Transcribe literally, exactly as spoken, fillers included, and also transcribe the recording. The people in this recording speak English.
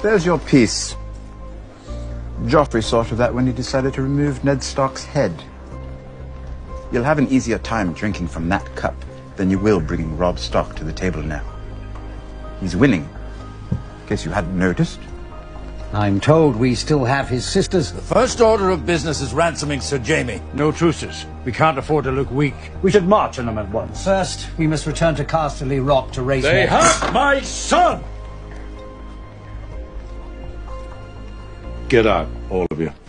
There's your piece. Joffrey saw to that when he decided to remove Ned Stark's head. You'll have an easier time drinking from that cup than you will bringing Robb Stark to the table now. He's winning. In case you hadn't noticed. I'm told we still have his sisters. The first order of business is ransoming Sir Jaime. No truces. We can't afford to look weak. We should march on them at once. First, we must return to Casterly Rock to raise They more. have my son! Get out, all of you.